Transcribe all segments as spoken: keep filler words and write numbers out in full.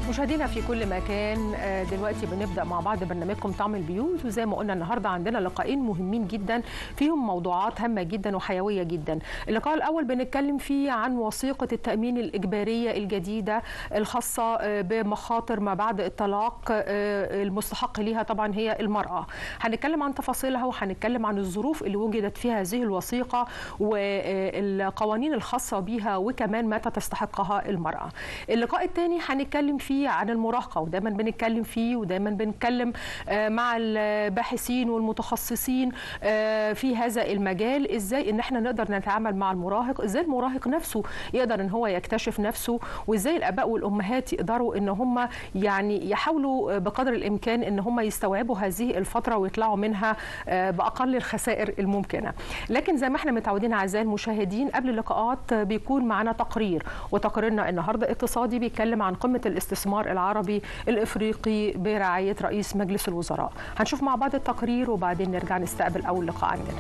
مشاهدينا في كل مكان، دلوقتي بنبدأ مع بعض برنامجكم طعم البيوت، وزي ما قلنا النهارده عندنا لقاءين مهمين جدا فيهم موضوعات هامة جدا وحيوية جدا. اللقاء الأول بنتكلم فيه عن وثيقة التأمين الإجبارية الجديدة الخاصة بمخاطر ما بعد الطلاق، المستحق ليها طبعا هي المرأة. هنتكلم عن تفاصيلها وهنتكلم عن الظروف اللي وجدت فيها هذه الوثيقة والقوانين الخاصة بيها وكمان متى تستحقها المرأة. اللقاء الثاني هنتكلم فيه عن المراهقة، ودايما بنتكلم فيه ودايما بنتكلم مع الباحثين والمتخصصين في هذا المجال ازاي ان احنا نقدر نتعامل مع المراهق، ازاي المراهق نفسه يقدر ان هو يكتشف نفسه، وازاي الاباء والامهات يقدروا ان هم يعني يحاولوا بقدر الامكان ان هم يستوعبوا هذه الفترة ويطلعوا منها باقل الخسائر الممكنة. لكن زي ما احنا متعودين اعزائي المشاهدين، قبل اللقاءات بيكون معنا تقرير، وتقريرنا النهارده اقتصادي بيتكلم عن قمة الاستثمار العربي الافريقي برعايه رئيس مجلس الوزراء. هنشوف مع بعض التقرير وبعدين نرجع نستقبل اول لقاء عندنا.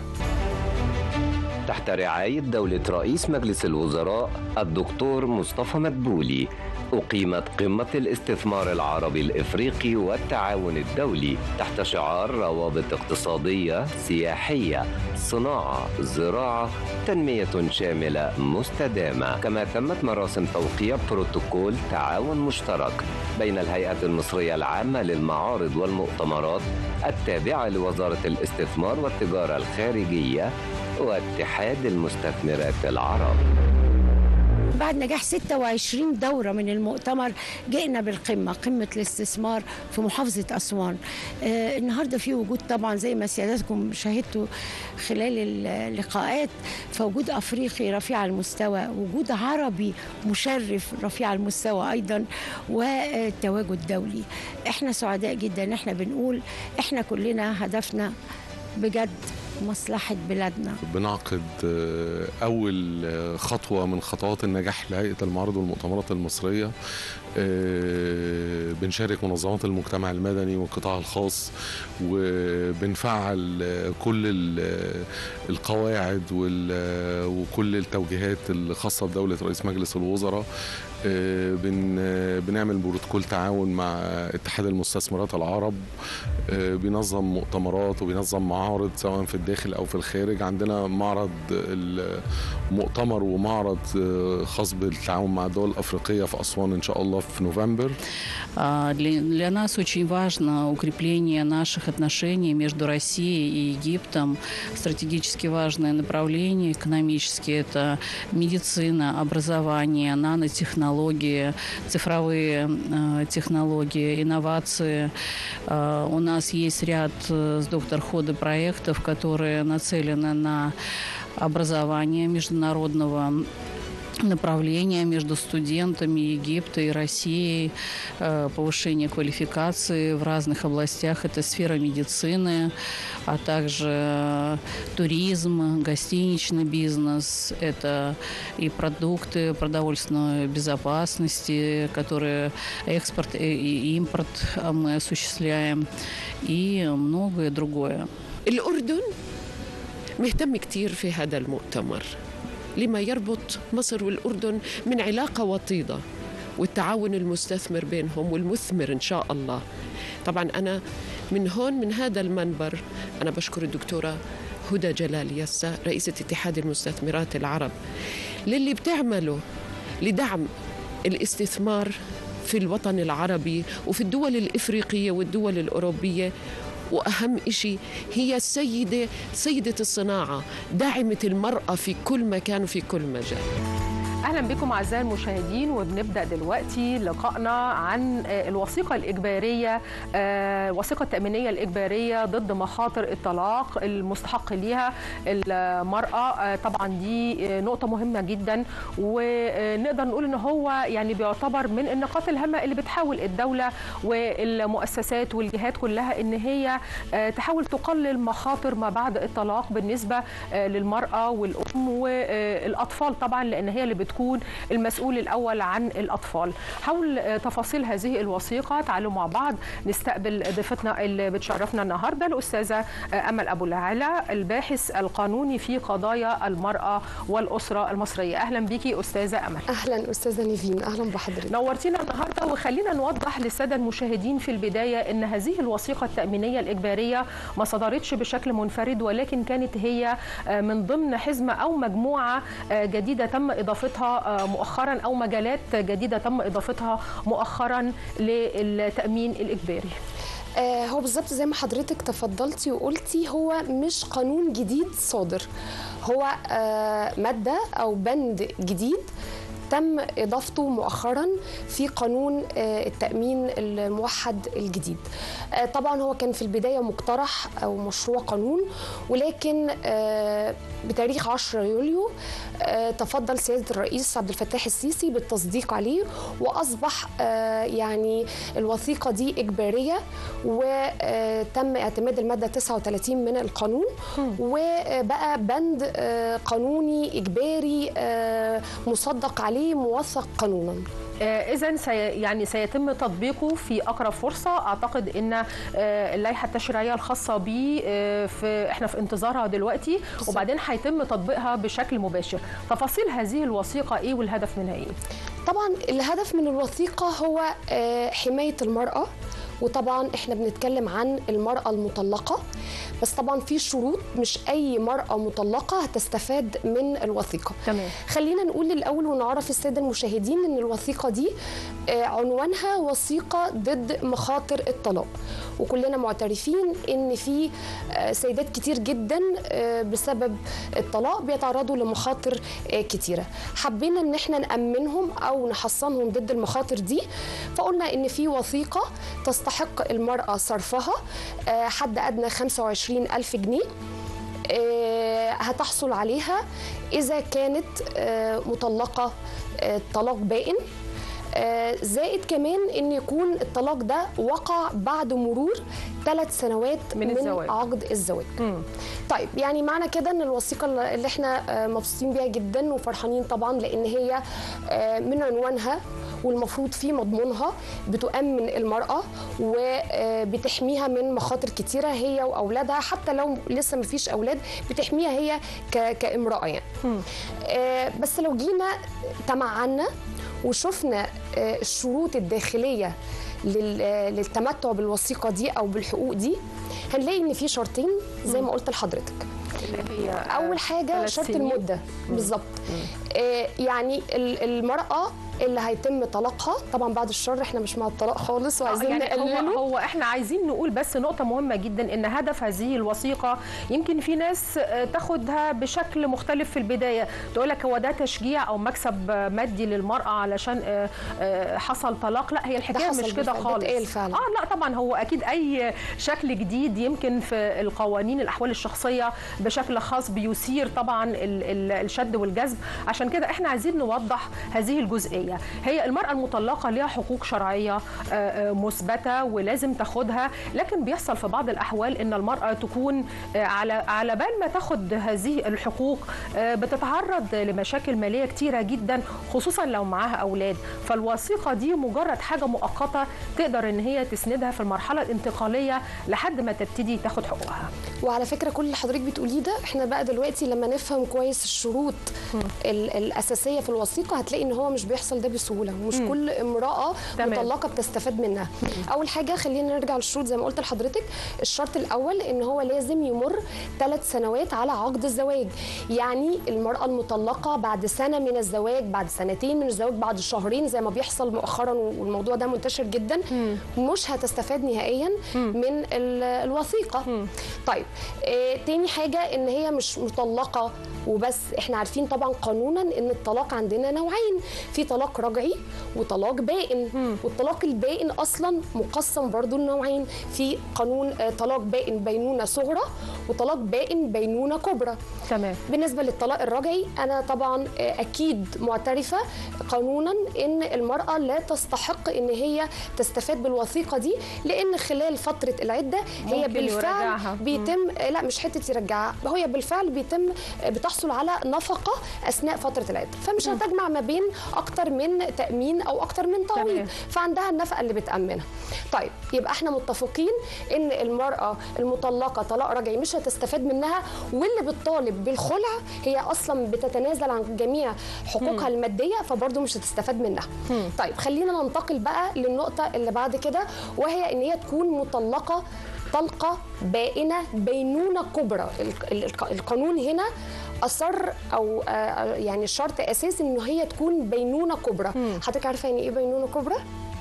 تحت رعايه دوله رئيس مجلس الوزراء الدكتور مصطفى مدبولي، أقيمت قمة الاستثمار العربي الإفريقي والتعاون الدولي تحت شعار روابط اقتصادية، سياحية، صناعة، زراعة، تنمية شاملة مستدامة. كما تمت مراسم توقيع بروتوكول تعاون مشترك بين الهيئة المصرية العامة للمعارض والمؤتمرات التابعة لوزارة الاستثمار والتجارة الخارجية واتحاد المستثمرات العرب. بعد نجاح ستة وعشرين دورة من المؤتمر جئنا بالقمة، قمة الاستثمار في محافظة أسوان. آه النهاردة في وجود طبعا زي ما سيادتكم شاهدتوا خلال اللقاءات، فوجود أفريقي رفيع المستوى، وجود عربي مشرف رفيع المستوى أيضا، والتواجد دولي. احنا سعداء جدا، احنا بنقول احنا كلنا هدفنا بجد مصلحة بلادنا. بنعقد أول خطوة من خطوات النجاح لهيئة المعارض والمؤتمرات المصرية. بنشارك منظمات المجتمع المدني والقطاع الخاص، وبنفعل كل القواعد وكل التوجيهات الخاصة بدولة رئيس مجلس الوزراء. بنعمل بروتوكول تعاون مع اتحاد المستثمرات العرب، بينظم مؤتمرات وبينظم معارض سواء في الداخل أو في الخارج. عندنا معرض المؤتمر ومعرض خاص بالتعاون مع الدول الأفريقية في أسوان إن شاء الله في نوفمبر. Для нас очень важно укрепление наших отношений между Россией и Египтом. Стратегически важное направление экономически – это медицина, образование, нанотехнологии, цифровые технологии, инновации. У нас есть ряд с доктор Ходы проектов, которые нацелены на образование международного направления между студентами Египта и Россией, повышение квалификации в разных областях. Это сфера медицины, а также туризм, гостиничный бизнес. Это и продукты продовольственной безопасности, которые экспорт и импорт мы осуществляем, и многое другое. الأردن مهتم كتير في هذا المؤتمر لما يربط مصر والأردن من علاقة وطيدة، والتعاون المستثمر بينهم والمثمر إن شاء الله. طبعا أنا من هون من هذا المنبر أنا بشكر الدكتورة هدى جلال يسا رئيسة اتحاد المستثمرات العرب للي بتعمله لدعم الاستثمار في الوطن العربي وفي الدول الإفريقية والدول الأوروبية. وأهم إشي هي السيدة سيدة الصناعة، داعمة المرأة في كل مكان وفي كل مجال. اهلا بكم اعزائي المشاهدين، وبنبدا دلوقتي لقائنا عن الوثيقه الاجباريه، الوثيقه التامينيه الاجباريه ضد مخاطر الطلاق المستحق ليها المراه. طبعا دي نقطه مهمه جدا، ونقدر نقول ان هو يعني بيعتبر من النقاط الهامه اللي بتحاول الدوله والمؤسسات والجهات كلها ان هي تحاول تقلل مخاطر ما بعد الطلاق بالنسبه للمراه والام والاطفال طبعا، لان هي اللي بتكون بتكون المسؤول الأول عن الأطفال. حول تفاصيل هذه الوثيقة تعالوا مع بعض نستقبل ضيفتنا اللي بتشرفنا النهاردة الأستاذة أمل أبو العلا، الباحث القانوني في قضايا المرأة والأسرة المصرية. أهلا بيكي أستاذة أمل. أهلا أستاذة نيفين، أهلا بحضرتك. نورتينا النهاردة، وخلينا نوضح للسادة المشاهدين في البداية أن هذه الوثيقة التأمينية الإجبارية ما صدرتش بشكل منفرد، ولكن كانت هي من ضمن حزمة أو مجموعة جديدة تم إضافتها مؤخرا، أو مجالات جديدة تم إضافتها مؤخرا للتأمين الإجباري. آه هو بالظبط زي ما حضرتك تفضلتي وقلتي، هو مش قانون جديد صادر، هو آه مادة أو بند جديد تم إضافته مؤخرا في قانون التأمين الموحد الجديد. طبعا هو كان في البداية مقترح أو مشروع قانون، ولكن بتاريخ عشرة يوليو تفضل سيادة الرئيس عبد الفتاح السيسي بالتصديق عليه، وأصبح يعني الوثيقة دي إجبارية، وتم اعتماد المادة تسعة وثلاثين من القانون، وبقى بند قانوني إجباري مصدق عليه موثق قانونا. إذن سي يعني سيتم تطبيقه في أقرب فرصة. أعتقد أن اللائحة التشريعية الخاصة به في إحنا في انتظارها دلوقتي، وبعدين هيتم تطبيقها بشكل مباشر. تفاصيل هذه الوثيقة إيه والهدف منها إيه؟ طبعا الهدف من الوثيقة هو حماية المرأة، وطبعا احنا بنتكلم عن المرأة المطلقة، بس طبعا في شروط، مش أي مرأة مطلقة هتستفاد من الوثيقة. تمام. خلينا نقول الأول ونعرف السادة المشاهدين إن الوثيقة دي عنوانها وثيقة ضد مخاطر الطلاق، وكلنا معترفين إن في سيدات كتير جدا بسبب الطلاق بيتعرضوا لمخاطر كتيرة. حبينا إن احنا نأمنهم أو نحصنهم ضد المخاطر دي، فقلنا إن في وثيقة تستحق المرأة صرفها حد أدنى خمسة وعشرين ألف جنيه، هتحصل عليها إذا كانت مطلقة طلاق بائن، زائد كمان ان يكون الطلاق ده وقع بعد مرور ثلاث سنوات من, من الزواج. عقد الزواج. مم. طيب يعني معنى كده ان الوثيقه اللي احنا مبسوطين بيها جدا وفرحانين طبعا، لان هي من عنوانها والمفروض في مضمونها بتؤمن المرأة وبتحميها من مخاطر كتيرة هي وأولادها، حتى لو لسه ما فيش أولاد بتحميها هي كامرأة يعني. آه بس لو جينا تمعنا وشفنا آه الشروط الداخلية للتمتع بالوثيقة دي أو بالحقوق دي، هنلاقي إن في شرطين زي ما قلت لحضرتك. اللي هي أول حاجة شرط المدة بالظبط. آه يعني المرأة اللي هيتم طلاقها، طبعا بعد الشر احنا مش مع الطلاق خالص وعايزين يعني نقلله. هو, هو احنا عايزين نقول بس نقطة مهمة جدا، ان هدف هذه الوثيقة يمكن في ناس تاخدها بشكل مختلف في البداية، تقول لك هو ده تشجيع او مكسب مادي للمرأة علشان حصل طلاق. لا، هي الحكاية مش كده خالص. اه لا طبعا هو اكيد اي شكل جديد يمكن في القوانين الاحوال الشخصية بشكل خاص بيثير طبعا الشد والجذب. عشان كده احنا عايزين نوضح هذه الجزئية. هي المرأة المطلقة لها حقوق شرعية مثبتة ولازم تاخدها، لكن بيحصل في بعض الأحوال إن المرأة تكون على على بال ما تاخد هذه الحقوق بتتعرض لمشاكل مالية كتيرة جدا، خصوصا لو معاها أولاد. فالوثيقة دي مجرد حاجة مؤقتة تقدر إن هي تسندها في المرحلة الانتقالية لحد ما تبتدي تاخد حقوقها. وعلى فكرة كل اللي حضرتك بتقوليه ده احنا بقى دلوقتي لما نفهم كويس الشروط الأساسية في الوثيقة هتلاقي إن هو مش بيحصل ده بسهوله، ومش مم. كل امراه تمام. مطلقه بتستفاد منها. مم. اول حاجه خلينا نرجع للشروط زي ما قلت لحضرتك. الشرط الاول ان هو لازم يمر ثلاث سنوات على عقد الزواج، يعني المراه المطلقه بعد سنه من الزواج، بعد سنتين من الزواج، بعد شهرين زي ما بيحصل مؤخرا والموضوع ده منتشر جدا، مم. مش هتستفاد نهائيا مم. من الوثيقه. مم. طيب آه تاني حاجه ان هي مش مطلقه وبس، احنا عارفين طبعا قانونا ان الطلاق عندنا نوعين، في طلاق رجعي وطلاق بائن. مم. والطلاق البائن اصلا مقسم برضو لنوعين، في قانون طلاق بائن بينونه صغرى وطلاق بائن بينونه كبرى. تمام. بالنسبه للطلاق الرجعي انا طبعا اكيد معترفه قانونا ان المراه لا تستحق ان هي تستفاد بالوثيقه دي، لان خلال فتره العده هي بالفعل يرجعها. بيتم مم. لا مش حته يرجعها، هي بالفعل بيتم بتحصل على نفقه اثناء فتره فتره العده، فمش هتجمع ما بين اكتر من تامين او اكتر من تعويض، فعندها النفقه اللي بتامنها. طيب يبقى احنا متفقين ان المراه المطلقه طلاق رجعي مش هتستفاد منها، واللي بتطالب بالخلع هي اصلا بتتنازل عن جميع حقوقها م. الماديه، فبرضه مش هتستفاد منها. م. طيب خلينا ننتقل بقى للنقطه اللي بعد كده، وهي ان هي تكون مطلقه طلقه بائنه بينونه كبرى. القانون هنا اصر او يعني شرط اساسي ان هي تكون بينونه كبرى. حضرتك عارفه يعني ايه بينونه كبرى؟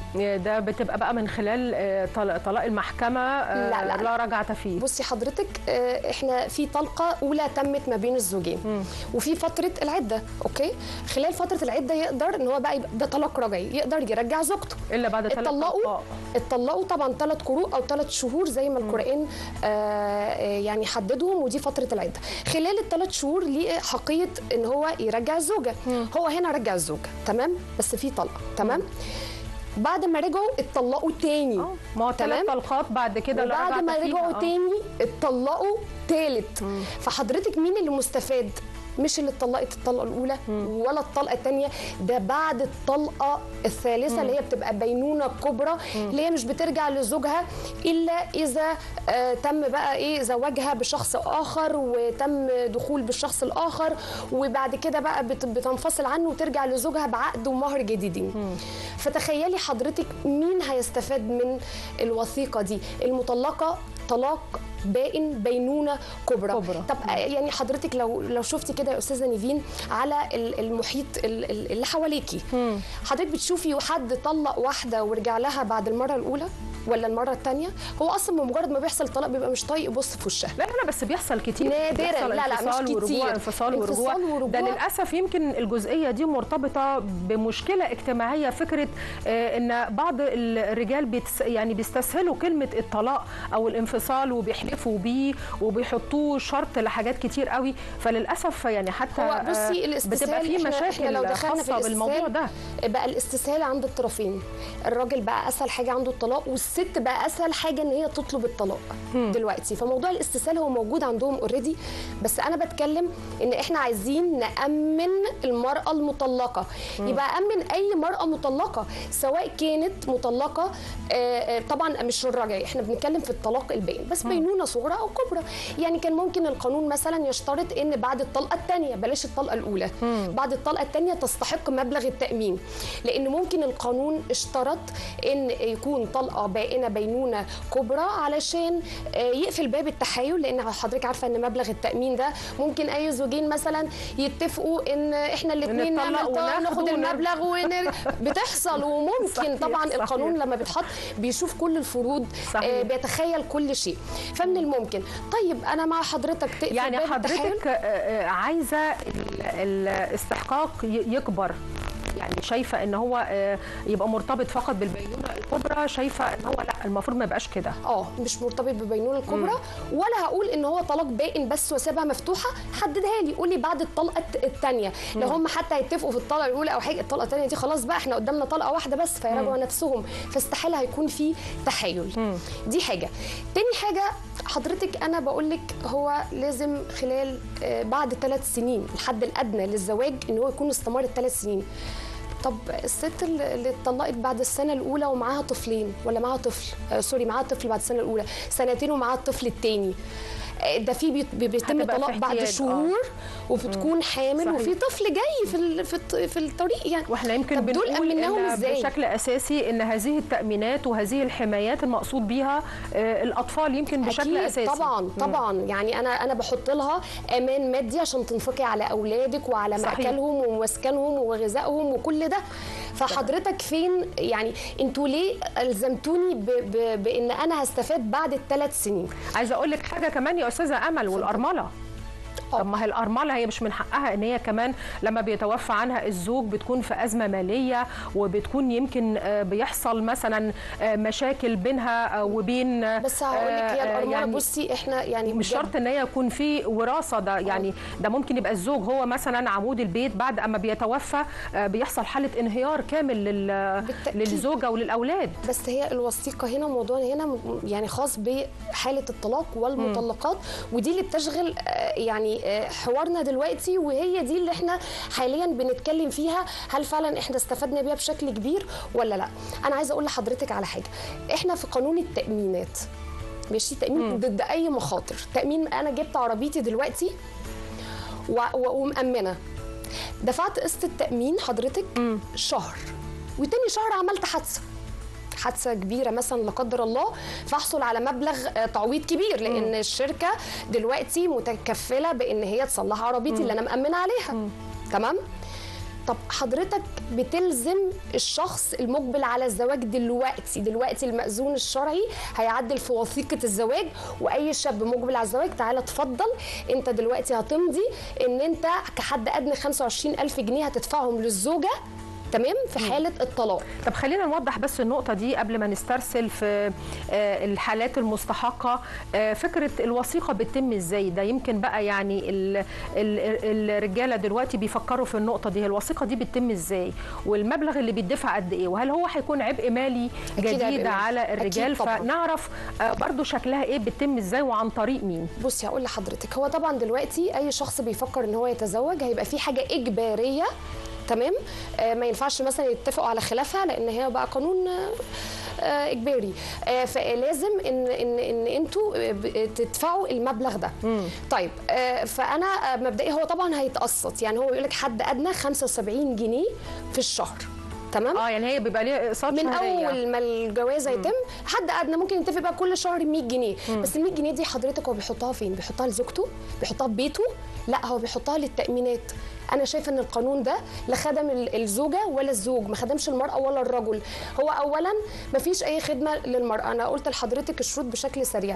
ده بتبقى بقى من خلال طلاق المحكمه لا, لا, لا رجعت فيه. بصي حضرتك احنا في طلقه اولى تمت ما بين الزوجين م. وفي فتره العده، اوكي؟ خلال فتره العده يقدر ان هو بقى يبقى ده طلاق رجعي، يقدر يرجع زوجته الا بعد ثلاث اتطلقوا اتطلقوا طبعا ثلاث قروء او ثلاث شهور زي ما القرآن آه يعني حددهم، ودي فتره العده. خلال الثلاث شهور ليه حقيه ان هو يرجع الزوجه. م. هو هنا رجع الزوجه تمام، بس في طلقه تمام. م. بعد ما رجعوا اتطلقوا تاني. اه ما هو ثلاث طلقات بعد كده بعد ما رجعوا تاني اتطلقوا تالت. مم. فحضرتك مين اللي مستفاد؟ مش اللي اتطلقت الطلقه الاولى مم. ولا الطلقه الثانيه، ده بعد الطلقه الثالثه مم. اللي هي بتبقى بينونه كبرى، مم. اللي هي مش بترجع لزوجها الا اذا آه تم بقى ايه زواجها بشخص اخر وتم دخول بالشخص الاخر، وبعد كده بقى بتنفصل عنه وترجع لزوجها بعقد ومهر جديدين. مم. فتخيلي حضرتك مين هيستفاد من الوثيقه دي؟ المطلقه طلاق بائن بينونه كبرى. كبرى. طب يعني حضرتك لو لو شفتي كده يا استاذه نيفين على المحيط اللي حواليكي، حضرتك بتشوفي حد طلق واحده ورجع لها بعد المره الاولى ولا المره الثانيه؟ هو اصلا بمجرد ما بيحصل طلاق بيبقى مش طايق يبص في وشها. لا لا بس بيحصل كتير نادرا. لا لا مش كتير. ورجوع انفصال ورجوع. ده للاسف يمكن الجزئيه دي مرتبطه بمشكله اجتماعيه، فكره آه ان بعض الرجال بيتس يعني بيستسهلوا كلمه الطلاق او الانفصال وبيحلفوا بيه وبيحطوه شرط لحاجات كتير قوي، فللاسف يعني حتى هو بصي بتبقى في مشاكل خاصه بالموضوع ده. بقى الاستسهال عند الطرفين، الراجل بقى اسهل حاجه عنده الطلاق، والست بقى اسهل حاجه ان هي تطلب الطلاق م. دلوقتي. فموضوع الاستسهال هو موجود عندهم اوريدي، بس انا بتكلم ان احنا عايزين نامن المراه المطلقه. م. يبقى امن اي مراه مطلقه سواء كانت مطلقه آآ طبعا مش الرجعي، احنا بنتكلم في الطلاق البائن بس بينونه صغرى او كبرى. يعني كان ممكن القانون مثلا يشترط ان بعد الطلقه الثانيه، بلاش الطلقه الاولى، م. بعد الطلقه الثانيه تستحق مبلغ التامين، لان ممكن القانون اشترط ان يكون طلقه بائنه بينونه كبرى علشان يقفل باب التحايل، لان حضرتك عارفه ان مبلغ التامين ده ممكن اي زوجين مثلا يتفقوا ان احنا الاثنين ناخد المبلغ ونر... بتحصل. وممكن صحيح طبعا صحيح. القانون لما بيتحط بيشوف كل الفروض، آه بيتخيل كل شيء، فمن الممكن. طيب انا مع حضرتك تقفل يعني باب حضرتك عايزه الاستحقاق يكبر، يعني شايفه ان هو يبقى مرتبط فقط بالبينونه الكبرى، شايفه ان هو لا المفروض ما يبقاش كده. اه مش مرتبط بالبينونه الكبرى، مم. ولا هقول ان هو طلاق بائن بس واسيبها مفتوحه. حددها لي، قولي بعد الطلقه الثانيه، لو هم حتى هيتفقوا في الطلقه الاولى او حاجه، الطلقه الثانيه دي خلاص بقى احنا قدامنا طلقه واحده بس، فيراجعوا نفسهم، فاستحاله هيكون في تحايل. مم. دي حاجه. تاني حاجه حضرتك انا بقول لك هو لازم خلال بعد ثلاث سنين الحد الادنى للزواج ان هو يكون استمر الثلاث سنين. طب الست اللي اتطلقت بعد السنه الاولى ومعاها طفلين، ولا معاها طفل آه سوري معاها طفل بعد السنه الاولى سنتين ومعاها الطفل الثاني، ده في بيتم طلاق بعد شهور آه. وبتكون حامل صحيح. وفي طفل جاي في في في الطريق يعني. واحنا يمكن بنقول إن بشكل اساسي ان هذه التامينات وهذه الحمايات المقصود بيها آه الاطفال يمكن بشكل أكيد اساسي. طبعا طبعا مم. يعني انا انا بحط لها امان مادي عشان تنفقي على اولادك وعلى مأكلهم ومسكنهم وغذائهم وكل ده. فحضرتك فين يعني انتوا ليه الزمتوني ب ب بان انا هستفاد بعد الثلاث سنين؟ عايزه اقول لك حاجه كمان يا استاذه امل، والارمله. طب ما هي الارمله هي مش من حقها ان هي كمان لما بيتوفى عنها الزوج بتكون في ازمه ماليه، وبتكون يمكن بيحصل مثلا مشاكل بينها وبين. بس هقول لك هي الارمله يعني بصي احنا يعني مش شرط ان هي يكون في وراثه، ده يعني ده ممكن يبقى الزوج هو مثلا عمود البيت، بعد اما بيتوفى بيحصل حاله انهيار كامل لل... للزوجه وللاولاد. بس هي الوثيقه هنا موضوعنا هنا يعني خاص بحاله الطلاق والمطلقات، ودي اللي بتشغل يعني يعني حوارنا دلوقتي، وهي دي اللي احنا حاليا بنتكلم فيها، هل فعلا احنا استفدنا بيها بشكل كبير ولا لا. انا عايزه اقول لحضرتك على حاجه، احنا في قانون التامينات ماشي، تامين مم. ضد اي مخاطر. تامين انا جبت عربيتي دلوقتي ومأمنه، دفعت قسط التامين حضرتك مم. شهر، وتاني شهر عملت حادثه حادثه كبيره مثلا لا قدر الله، فاحصل على مبلغ تعويض كبير، لان مم. الشركه دلوقتي متكفله بان هي تصلح عربيتي مم. اللي انا مأمنه عليها. مم. تمام. طب حضرتك بتلزم الشخص المقبل على الزواج دلوقتي دلوقتي المأذون الشرعي هيعدل في وثيقة الزواج، وأي شاب مقبل على الزواج تعالى اتفضل أنت دلوقتي هتمضي إن أنت كحد أدنى خمسة وعشرين ألف جنيه هتدفعهم للزوجة، تمام، في حاله الطلاق. طب خلينا نوضح بس النقطه دي قبل ما نسترسل في الحالات المستحقه. فكره الوثيقه بتتم ازاي؟ ده يمكن بقى يعني الرجاله دلوقتي بيفكروا في النقطه دي، الوثيقه دي بتتم ازاي؟ والمبلغ اللي بيدفع قد ايه؟ وهل هو هيكون عبء مالي جديد على الرجال؟ فنعرف برضو شكلها ايه، بتتم ازاي وعن طريق مين؟ بصي هقول لحضرتك، هو طبعا دلوقتي اي شخص بيفكر ان هو يتزوج هيبقى في حاجه اجباريه، تمام، آه ما ينفعش مثلا يتفقوا على خلافها لان هي بقى قانون آه اجباري، آه فلازم ان ان ان انتوا تدفعوا المبلغ ده. مم. طيب آه فانا مبدئيا هو طبعا هيتقسط، يعني هو بيقول لك حد ادنى خمسة وسبعين جنيه في الشهر، تمام. اه يعني هي بيبقى ليها اقساط من شهرية. اول ما الجوازه يتم حد ادنى ممكن يتفق بقى كل شهر مية جنيه. مم. بس ال مية جنيه دي حضرتك هو بيحطها فين؟ بيحطها لزوجته؟ بيحطها في بيته؟ لا، هو بيحطها للتامينات. انا شايفه ان القانون ده لا خدم الزوجه ولا الزوج، ما خدمش المراه ولا الرجل. هو اولا ما فيش اي خدمه للمراه، انا قلت لحضرتك الشروط بشكل سريع،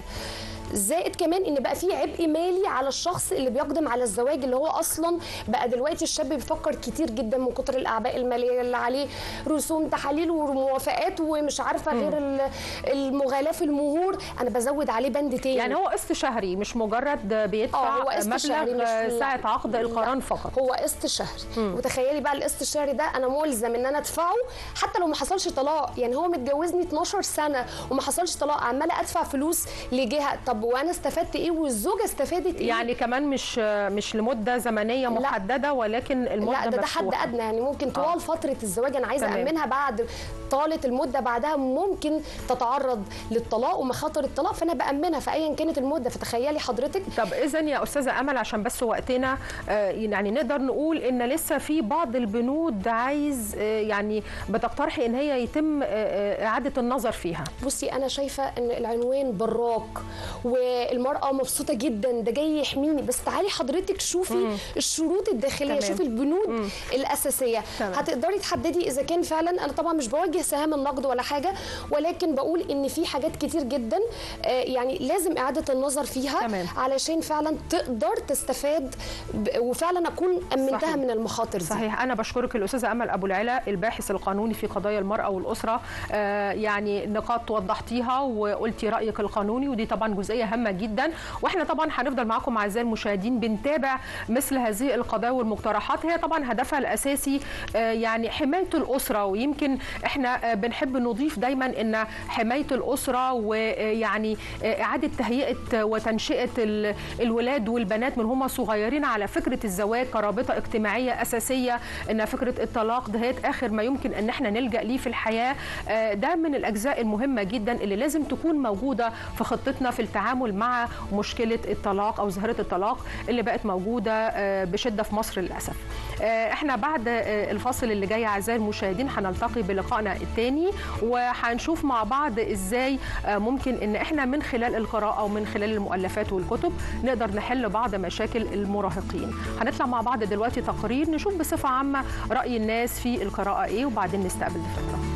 زائد كمان ان بقى في عبء مالي على الشخص اللي بيقدم على الزواج، اللي هو اصلا بقى دلوقتي الشاب بيفكر كتير جدا من كتر الاعباء الماليه اللي عليه، رسوم تحاليل وموافقات ومش عارفه غير المغالاه في المهور، انا بزود عليه بند تاني. يعني هو قسط شهري مش مجرد بيدفع مبلغ ساعه عقد القران فقط، هو قسط شهري. وتخيلي بقى القسط الشهري ده انا ملزم ان انا ادفعه حتى لو ما حصلش طلاق، يعني هو متجوزني اتناشر سنه وما حصلش طلاق، عماله ادفع فلوس لجهه، طب وانا استفدت ايه والزوجه استفادت ايه؟ يعني كمان مش مش لمده زمنيه محدده، لا. ولكن المده لا ده, ده حد ادنى، يعني ممكن طوال آه. فتره الزواج انا عايزه امنها، بعد طالت المده بعدها ممكن تتعرض للطلاق ومخاطر الطلاق، فانا بامنها فايا كانت المده. فتخيلي حضرتك. طب اذا يا استاذه امل عشان بس وقتنا، آه يعني نقدر نقول ان لسه في بعض البنود عايز آه يعني بتقترحي ان هي يتم آه اعاده النظر فيها. بصي انا شايفه ان العنوان براق والمراه مبسوطه جدا، ده جاي يحميني، بس تعالي حضرتك شوفي مم. الشروط الداخليه، تمام. شوفي البنود مم. الاساسيه، تمام. هتقدري تحددي اذا كان فعلا، انا طبعا مش بوجه سهام النقد ولا حاجه، ولكن بقول ان في حاجات كتير جدا آه يعني لازم اعاده النظر فيها، تمام. علشان فعلا تقدر تستفاد وفعلا اكون امنتها صحيح. من المخاطر دي. صحيح. انا بشكرك الاستاذه امل ابو العلا، الباحث القانوني في قضايا المراه والاسره، آه يعني نقاط وضحتيها وقلتي رايك القانوني، ودي طبعا جزئيه هامه جدا، واحنا طبعا هنفضل معاكم اعزائي المشاهدين بنتابع مثل هذه القضايا والمقترحات. هي طبعا هدفها الاساسي آه يعني حمايه الاسره، ويمكن احنا آه بنحب نضيف دايما ان حمايه الاسره ويعني آه اعاده تهيئه وتنشئه الولاد والبنات من هم صغيرين على فكره الزواج كرابطه اجتماعيه اساسيه، ان فكره الطلاق دهيت اخر ما يمكن ان احنا نلجا ليه في الحياه. آه ده من الاجزاء المهمه جدا اللي لازم تكون موجوده في خطتنا في التعامل مع مشكله الطلاق او ظاهره الطلاق اللي بقت موجوده بشده في مصر للاسف. احنا بعد الفاصل اللي جاي اعزائي المشاهدين هنلتقي بلقائنا الثاني، وهنشوف مع بعض ازاي ممكن ان احنا من خلال القراءه ومن خلال المؤلفات والكتب نقدر نحل بعض مشاكل المراهقين. هنطلع مع بعض دلوقتي تقرير نشوف بصفه عامه راي الناس في القراءه ايه، وبعدين نستقبل الفكره.